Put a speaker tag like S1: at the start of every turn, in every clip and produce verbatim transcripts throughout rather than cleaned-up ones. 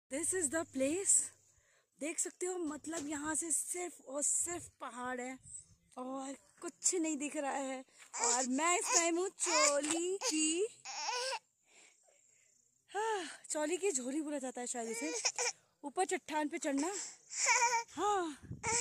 S1: This is the place. देख सकते हो, मतलब यहाँ से सिर्फ और सिर्फ पहाड़ है और कुछ नहीं दिख रहा है। और मैं इस टाइम हूँ चोली की, हाँ चौली की झोली बोला जाता है शायद इसे, ऊपर चट्टान पे चढ़ना। हाँ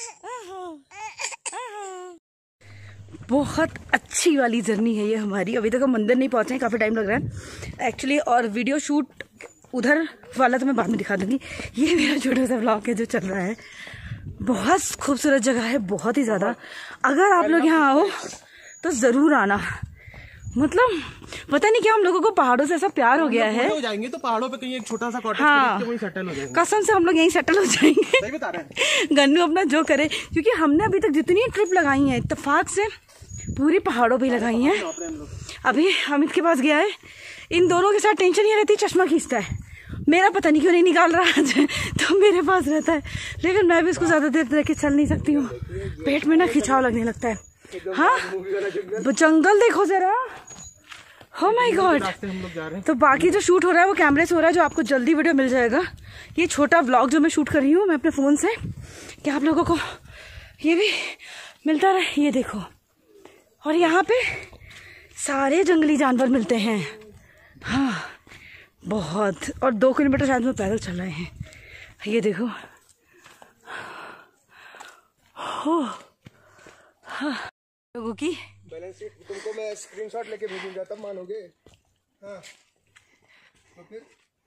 S1: बहुत अच्छी वाली जर्नी है ये हमारी। अभी तक हम मंदिर नहीं पहुंचे हैं, काफ़ी टाइम लग रहा है एक्चुअली। और वीडियो शूट उधर वाला तो मैं बाद में दिखा दूंगी। ये मेरा छोटा सा व्लॉग है जो चल रहा है। बहुत खूबसूरत जगह है, बहुत ही ज़्यादा। अगर आप लोग यहाँ आओ तो ज़रूर आना। मतलब पता नहीं क्या हम लोगों को पहाड़ों से ऐसा प्यार हो गया है। हो जाएंगे तो पहाड़ों पे कहीं एक छोटा सा कॉटेज
S2: हाँ,
S1: वहीं सेटल हो जाएंगे।
S2: कसम से हम लोग यहीं सेटल हो जाएंगे।
S1: सही बता रहे हैं।
S2: गन्नू अपना जो करे, क्योंकि हमने अभी तक जितनी ट्रिप लगाई है इत्तेफाक से पूरी पहाड़ों पे लगाई हैं। अभी अमित के पास गया है, इन दोनों के साथ टेंशन ये रहती है, चश्मा खींचता है। मेरा पता नहीं क्यों नहीं निकाल रहा आज, तो मेरे पास रहता है। लेकिन मैं भी इसको ज्यादा देर रह के चल नहीं सकती हूँ, पेट में ना खिंचाव लगने लगता है। हाँ जंगल देखो जरा, हो माय गॉड। तो बाकी जो शूट हो रहा है वो कैमरे से हो रहा है, जो आपको जल्दी वीडियो मिल जाएगा। ये छोटा व्लॉग जो मैं शूट कर रही हूँ मैं अपने फोन से, कि आप लोगों को ये भी मिलता रहे। ये देखो, और यहाँ पे सारे जंगली जानवर मिलते हैं। हाँ बहुत, और दो किलोमीटर शायद में पैदल चल रहे हैं। ये देखो, हो हाँ लोगों की
S1: बैलेंस शीट तुमको मैं स्क्रीनशॉट लेके भेजूंगा, तब मानोगे। हाँ तो फिर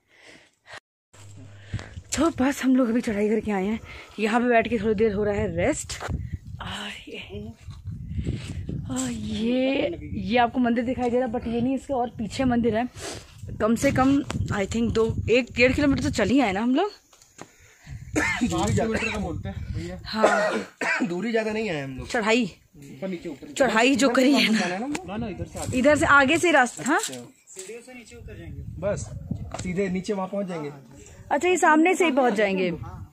S2: तो बस हम लोग अभी चढ़ाई करके आए हैं। यहाँ पे बैठ के थोड़ी देर हो रहा है रेस्ट। और ये और ये ये आपको मंदिर दिखाई दे रहा है, बट ये नहीं, इसके और पीछे मंदिर है। कम से कम आई थिंक दो एक डेढ़ किलोमीटर तो चल ही आए ना हम लोग।
S1: दूरी ज्यादा बोलते हैं भैया।
S2: हाँ
S1: दूरी ज्यादा नहीं आए हम लोग।
S2: चढ़ाई
S1: नीचे ऊपर
S2: चढ़ाई जो करी है ना, ना इधर से इधर से आगे से रास्ता। हाँ
S1: सीढ़ियों से नीचे उतर जाएंगे, बस सीधे नीचे वहाँ पहुँच जाएंगे।
S2: अच्छा ये सामने से ही पहुँच जाएंगे।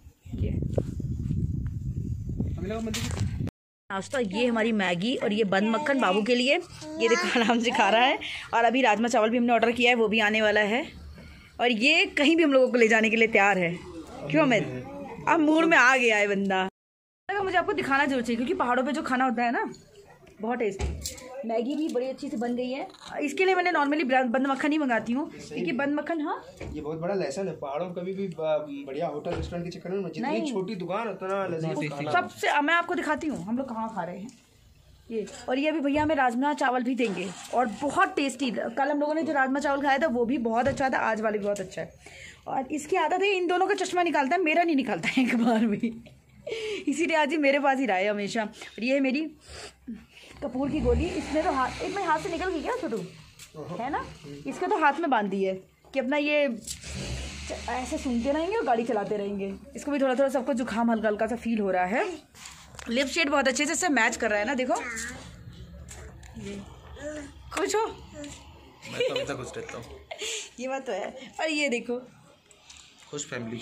S2: नाश्ता ये हमारी मैगी और ये बंद मक्खन बाबू के लिए, ये देखो आराम से खा रहा है। और अभी राजमा चावल भी हमने ऑर्डर किया है, वो भी आने वाला है। और ये कहीं भी हम लोगों को ले जाने के लिए तैयार है। क्यों मैं अब मूड में आ गया है बंदा। मुझे आपको दिखाना जरूर चाहिए, क्योंकि पहाड़ों पे जो खाना होता है ना बहुत टेस्टी। मैगी भी बड़ी अच्छी से बन गई है। इसके लिए मैंने नॉर्मली बंद मक्खन ही मंगाती हूँ, क्योंकि बंद मक्खन हाँ
S1: ये बहुत बड़ा लेसन है। पहाड़ों में कभी भी बढ़िया होटल रेस्टोरेंट के चक्कर में जितनी छोटी दुकान उतना लजीज।
S2: सबसे मैं आपको दिखाती हूँ हम लोग कहाँ खा रहे हैं ये। और ये अभी भैया हमें राजमा चावल भी देंगे और बहुत टेस्टी। कल हम लोगों ने जो राजमा चावल खाया था वो भी बहुत अच्छा था, आज वाले भी बहुत अच्छा है। और इसकी आदत है, इन दोनों का चश्मा निकालता है, मेरा नहीं निकालता है एक बार भी, इसीलिए आज ही मेरे पास ही रहा है हमेशा। और ये है मेरी कपूर की गोली। इसने तो हाथ एक मेरे हाथ से निकल गई क्या छोटू, है ना? इसके तो हाथ में बांध दी है कि अपना ये ऐसे सूंघते रहेंगे और गाड़ी चलाते रहेंगे। इसको भी थोड़ा थोड़ा सबको जुकाम हल्का हल्का सा फील हो रहा है। लिप शेड बहुत अच्छे से इससे मैच कर रहा है ना, देखो। खुश हो?
S1: मैं तो अभी तक खुश रहता हूँ।
S2: ये बात तो है। और ये देखो
S1: खुश फैमिली।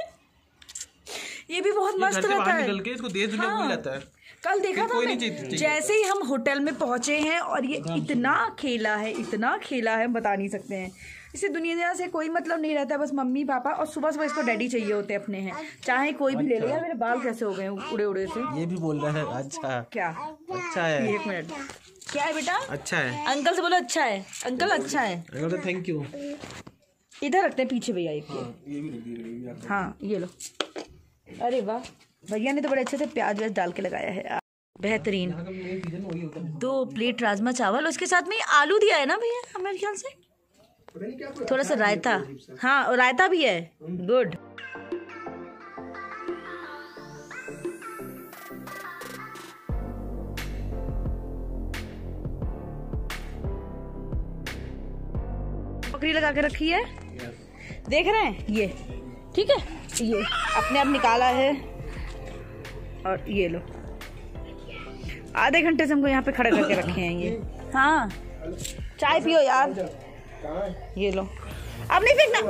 S2: ये भी बहुत मस्त रहता है।
S1: निकल के इसको देश दुनिया घूम जाता है।
S2: कल देखा था मैं, जैसे ही हम होटल में पहुंचे हैं और ये इतना खेला है, इतना खेला है, बता नहीं सकते हैं। इसे दुनिया से कोई मतलब नहीं रहता है, बस मम्मी पापा और सुबह सुबह इसको डैडी चाहिए होते अपने हैं, चाहे कोई भी ले ले। यार मेरे बाल कैसे हो गए उड़े उड़े से।
S1: ये भी बोल रहा है अच्छा
S2: क्या
S1: अच्छा है।
S2: एक मिनट, क्या है बेटा?
S1: अच्छा है।
S2: अंकल से बोलो अच्छा है। अंकल अच्छा है।
S1: अंकल तो थैंक यू।
S2: इधर रखते हैं पीछे भैया एक। हाँ ये लो। अरे वाह, भैया ने तो बड़े अच्छे से प्याज व्याज डाल के लगाया है, बेहतरीन। दो प्लेट राजमा चावल, उसके साथ में आलू दिया है ना भैया मेरे ख्याल से, थोड़ा सा रायता। हाँ और रायता भी है, गुड। पकड़ी लगा के रखी है, देख रहे हैं ये, ठीक है। ये अपने आप निकाला है और ये लो, आधे घंटे से हमको यहाँ पे खड़े करके रखे हैं ये। हाँ चाय पियो यार, ये लो। अब नहीं फेंकना,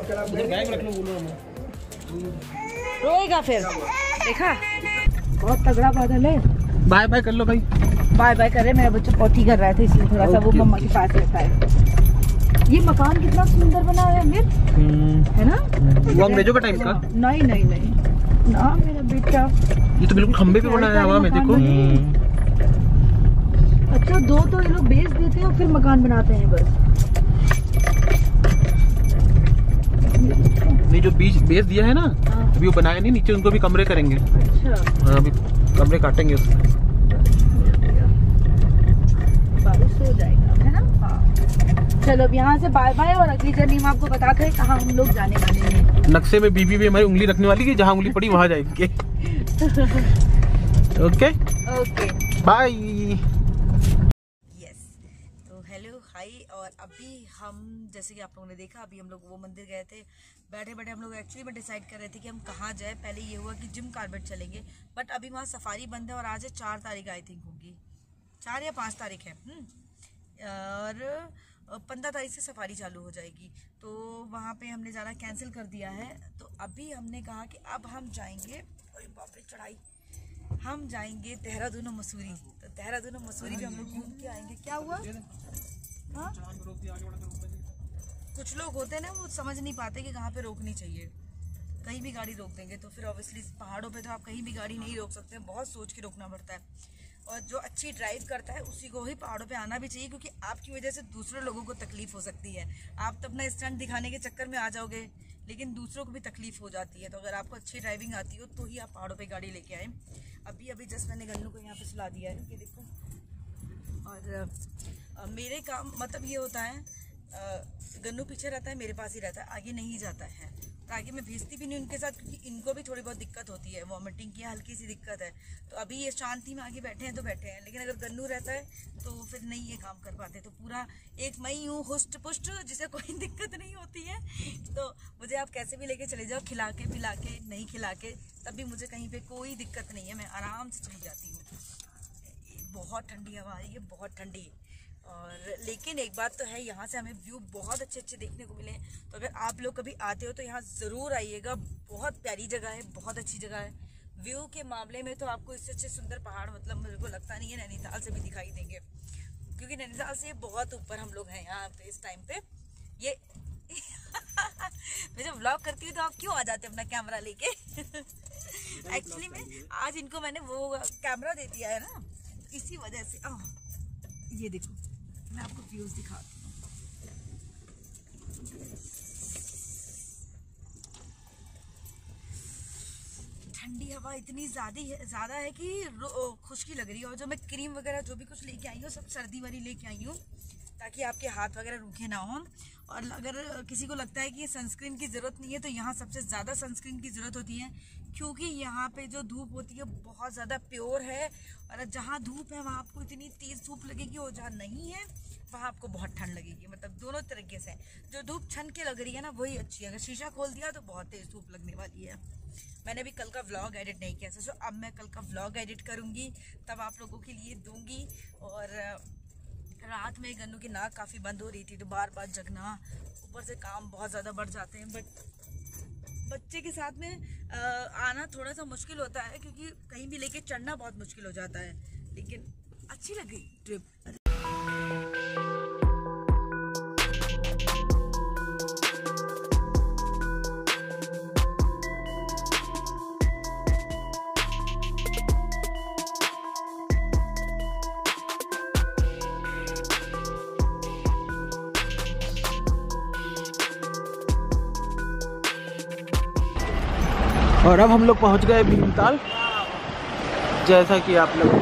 S2: रोएगा फिर। देखा बहुत तगड़ा बादल है।
S1: बाय बाय कर लो भाई।
S2: बाय बाय कर रहे, मेरा बच्चा पॉटी कर रहा था इसलिए थोड़ा सा वो मम्मा के पास रहता है। ये मकान कितना सुंदर बना है अमित, है ना?
S3: वो अंग्रेजों का टाइम का?
S2: नहीं नहीं नहीं ना मेरा बेटा,
S3: ये तो बिल्कुल खंबे पे बना है हवा में, देखो।
S2: अच्छा, दो तो ये लोग बेच देते हैं और फिर मकान बनाते हैं बस।
S3: नहीं, जो बीच बेच दिया है ना, अभी वो बनाया नहीं, नीचे उनको भी कमरे करेंगे।
S2: अच्छा।
S3: हाँ, अभी कमरे काटेंगे उसमें।
S2: बारिश हो जाएगा, है ना? हाँ। चलो अब यहाँ से बाय बाय, और अगली जर्नी में आपको बताते हैं कहाँ हम लोग जाने वाले हैं।
S3: नक्शे में बीबी भी हमारी उंगली रखने वाली है, जहाँ उंगली पड़ी वहाँ जाएंगे। Okay
S2: okay,
S3: bye.
S1: यस, तो हेलो हाय। और अभी हम, जैसे कि आप लोगों ने देखा, अभी हम लोग वो मंदिर गए थे। बैठे बैठे हम लोग एक्चुअली में डिसाइड कर रहे थे कि हम कहाँ जाए। पहले ये हुआ कि जिम कार्बेट चलेंगे, बट अभी वहाँ सफारी बंद है और आज है चार तारीख आई थिंक होगी, चार या पाँच तारीख है, और पंद्रह तारीख से सफारी चालू हो जाएगी। तो वहाँ पे हमने जाना कैंसिल कर दिया है। तो अभी हमने कहा कि अब हम जाएंगे, अरे बाप रे चढ़ाई, हम जाएंगे देहरादून और मसूरी। तो देहरादून और मसूरी भी हम लोग घूम के आएंगे। क्या हुआ? हाँ, कुछ लोग होते हैं ना, वो समझ नहीं पाते कि कहाँ पे रोकनी चाहिए, कहीं भी गाड़ी रोक देंगे। तो फिर ऑब्वियसली पहाड़ों पे तो आप कहीं भी गाड़ी नहीं रोक सकते, बहुत सोच के रोकना पड़ता है। और जो अच्छी ड्राइव करता है उसी को ही पहाड़ों पे आना भी चाहिए, क्योंकि आपकी वजह से दूसरे लोगों को तकलीफ हो सकती है। आप तो अपना स्टंट दिखाने के चक्कर में आ जाओगे, लेकिन दूसरों को भी तकलीफ हो जाती है। तो अगर आपको अच्छी ड्राइविंग आती हो तो ही आप पहाड़ों पे गाड़ी लेके आए। अभी अभी जस्ट मैंने गन्नू को यहाँ पे सुला दिया है, ये देखो। और आ, मेरे काम मतलब ये होता है, आ, गन्नू पीछे रहता है, मेरे पास ही रहता है, आगे नहीं जाता है। तो आगे मैं भेजती भी नहीं उनके साथ, क्योंकि इनको भी थोड़ी बहुत दिक्कत होती है, वॉमिटिंग की हल्की सी दिक्कत है। तो अभी ये शांति में आगे बैठे हैं तो बैठे हैं, लेकिन अगर गन्नू रहता है तो फिर नहीं ये काम कर पाते। तो पूरा एक मैं ही हूँ हुष्ट पुष्ट, जिसे कोई दिक्कत नहीं होती है। तो मुझे आप कैसे भी लेके चले जाओ, खिला के पिला के, नहीं खिला के, तब भी मुझे कहीं पे कोई दिक्कत नहीं है, मैं आराम से चली जाती हूँ। बहुत ठंडी हवा आ रही है, बहुत ठंडी। और लेकिन एक बात तो है, यहाँ से हमें व्यू बहुत अच्छे अच्छे देखने को मिले। तो अगर आप लोग कभी आते हो तो यहाँ ज़रूर आइएगा, बहुत प्यारी जगह है, बहुत अच्छी जगह है। व्यू के मामले में तो आपको इससे अच्छे सुंदर पहाड़ मतलब मेरे को लगता नहीं है नैनीताल से भी दिखाई देंगे, क्योंकि नैनीताल से बहुत ऊपर हम लोग हैं यहाँ पे इस टाइम पे। ये मैं जब व्लॉग करती हूँ तो आप क्यों आ जाते हो अपना कैमरा लेके? एक्चुअली में आज इनको मैंने वो कैमरा दे दिया है ना, इसी वजह से। आ, ये देखो, मैं आपको व्यूज दिखाती हूँ। ठंडी हवा इतनी ज्यादा ज्यादा है कि खुशकी लग रही है। और जो मैं क्रीम वगैरह जो भी कुछ लेके आई हूँ, सब सर्दी वाली लेके आई हूँ, ताकि आपके हाथ वगैरह रूखे ना हो। और अगर किसी को लगता है कि सनस्क्रीन की ज़रूरत नहीं है, तो यहाँ सबसे ज़्यादा सनस्क्रीन की ज़रूरत होती है, क्योंकि यहाँ पे जो धूप होती है बहुत ज़्यादा प्योर है। और जहाँ धूप है वहाँ आपको इतनी तेज़ धूप लगेगी, और जहाँ नहीं है वहाँ आपको बहुत ठंड लगेगी। मतलब दोनों तरीके से, जो धूप छन के लग रही है ना वही अच्छी है, अगर शीशा खोल दिया तो बहुत तेज़ धूप लगने वाली है। मैंने अभी कल का व्लॉग एडिट नहीं किया, सो अब मैं कल का व्लॉग एडिट करूँगी, तब आप लोगों के लिए दूँगी। और रात में गन्नू की नाक काफ़ी बंद हो रही थी, तो बार बार जगना, ऊपर से काम बहुत ज़्यादा बढ़ जाते हैं। बट बच्चे के साथ में आ, आना थोड़ा सा मुश्किल होता है, क्योंकि कहीं भी लेके चढ़ना बहुत मुश्किल हो जाता है। लेकिन अच्छी लगी ट्रिप।
S3: और अब हम लोग पहुंच गए भीमताल, जैसा कि आप लोग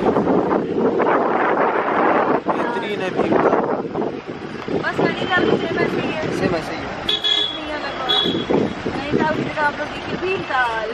S3: बेहतरीन है भीमताल।
S2: बस नैनीताल भी सेम ऐसे ही है,
S3: सेम ऐसे ही है,
S2: नहीं अलग। नैनीताल की जगह आप लोग देखिए भीमताल।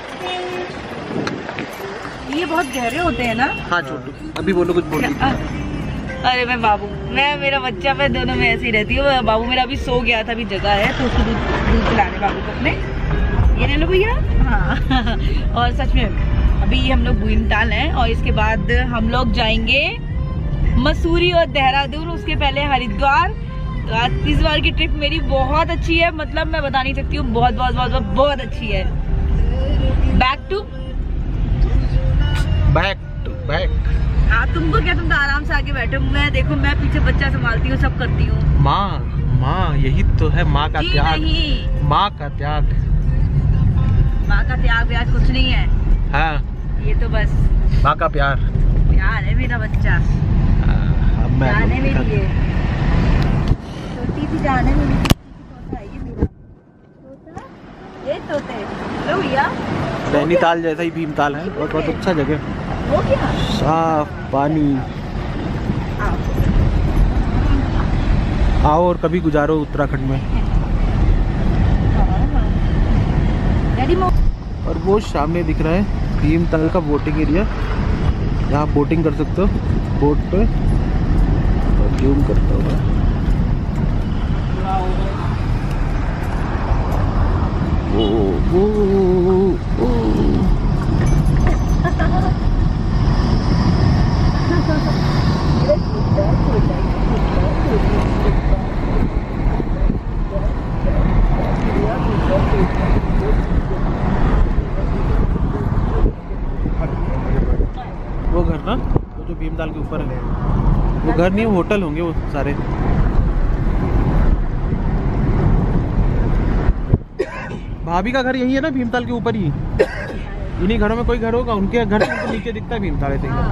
S2: ये बहुत गहरे होते हैं ना?
S3: हाँ छोटू, अभी बोलो कुछ बोल।
S2: अरे मैं बाबू, मैं मेरा बच्चा, मैं दोनों में ऐसी रहती हूँ। बाबू मेरा अभी सो गया था, अभी जगह है तो उसको दूध दूध पिलाने बाबू को अपने, ये ले लो भैया। हाँ और सच में अभी हम लोग भीमताल हैं, और इसके बाद हम लोग जाएंगे मसूरी और देहरादून, उसके पहले हरिद्वार। तो आज इस बार की ट्रिप मेरी बहुत अच्छी है, मतलब मैं बता नहीं सकती हूँ, बहुत बहुत बहुत बहुत, बहुत अच्छी है। Back to
S3: back to back.
S2: हाँ तुमको क्या, तुम तो आराम से आगे बैठो, मैं देखो मैं पीछे बच्चा संभालती हूँ, सब करती हूँ।
S3: माँ माँ, यही तो है माँ का त्याग। माँ का त्याग,
S2: माँ का त्याग व्याग कुछ नहीं है।
S3: हाँ,
S2: ये तो बस
S3: माँ का प्यार।
S2: प्यार है मेरा बच्चा।
S3: अब मैं
S2: जाने में लिए छोटी सी जाने में लिए तोता है ये मेरा तोता, ये तोते लो भैया।
S3: नैनीताल जैसा ही भीमताल है और बहुत अच्छा जगह,
S2: हो गया
S3: साफ पानी। आओ और कभी गुजारो उत्तराखंड में। और वो सामने दिख रहा है भीमताल का बोटिंग एरिया, यहाँ बोटिंग कर सकते हो बोट पे। और जूम करता हूँ मैं। ओ, ओ, ओ, ओ। वो घर ना, वो जो भीमताल के ऊपर है, वो घर नहीं, होटल होंगे वो सारे। भाभी का घर यही है ना भीमताल के ऊपर ही। इन्हीं घरों में कोई घर होगा, उनके घर से नीचे दिखता है भीमताल ऐसे ही।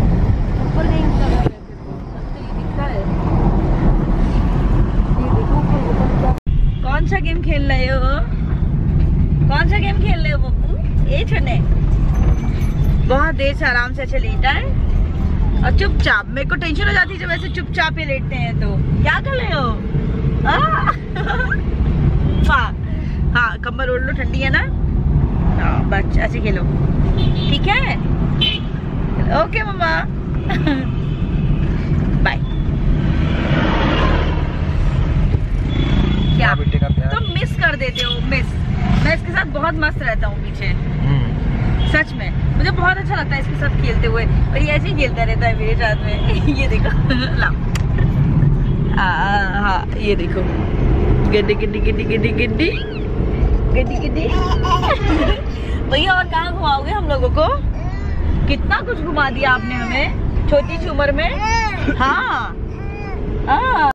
S2: कौन सा गेम खेल रहे हो? कौन सा गेम खेल रहे हो बब्बू? ये छोने बहुत देर से आराम से अच्छा लेटा है और चुपचाप। मेरे को टेंशन हो जाती है जब ऐसे चुपचाप ही लेटते हैं। तो क्या कर रहे हो? हाँ हाँ, कमर ओढ़ लो, ठंडी है ना। हाँ बस ऐसे खेलो, ठीक है? ओके मम्मा, बाय। क्या तुम मिस कर देते हो? मिस मैं इसके साथ बहुत मस्त रहता हूँ पीछे, सच में मुझे बहुत अच्छा लगता है इसके साथ खेलते हुए। और ये ऐसे ही खेलता रहता है मेरे साथ में। ये देखो ला, हाँ ये देखो, गड्डी गड्डी गड्डी गड्डी गड्डी गड्डी गड्डी। भैया और कहाँ घुमाओगे हम लोगों को? कितना कुछ घुमा दिया आपने हमें छोटी सी उम्र में। हाँ हाँ।